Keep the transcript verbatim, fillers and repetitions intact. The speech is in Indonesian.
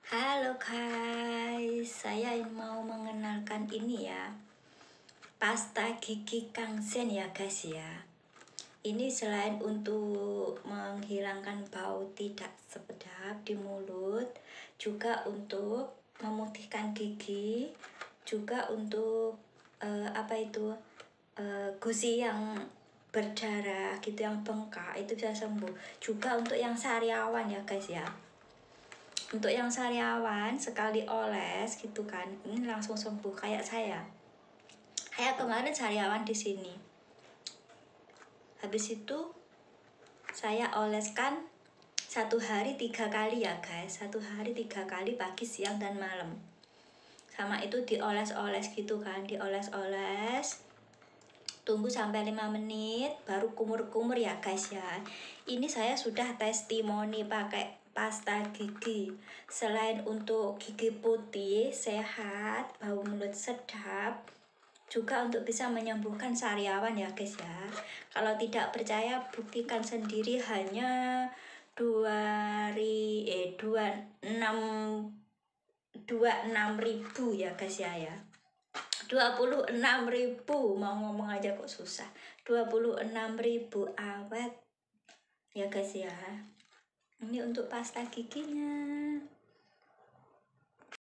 Halo guys, saya mau mengenalkan ini ya, pasta gigi Kangsen ya guys ya. Ini selain untuk menghilangkan bau tidak sedap di mulut, juga untuk memutihkan gigi, juga untuk eh, apa itu eh, gusi yang berdarah gitu, yang bengkak itu bisa sembuh. Juga untuk yang sariawan ya guys ya. Untuk yang sariawan sekali oles gitu kan, ini langsung sembuh kayak saya. Kayak kemarin sariawan di sini. Habis itu saya oleskan satu hari tiga kali ya guys, satu hari tiga kali pagi, siang dan malam. Sama itu dioles-oles gitu kan, dioles-oles. Tunggu sampai lima menit baru kumur-kumur ya guys ya. Ini saya sudah testimoni pakai pasta gigi. Selain untuk gigi putih, sehat, bau mulut sedap, juga untuk bisa menyembuhkan sariawan ya guys ya. Kalau tidak percaya buktikan sendiri, hanya dua ri eh dua enam dua enam ribu ya guys ya ya. dua puluh enam ribu, mau ngomong aja kok susah. dua puluh enam ribu awet ya guys ya. Ini untuk pasta giginya.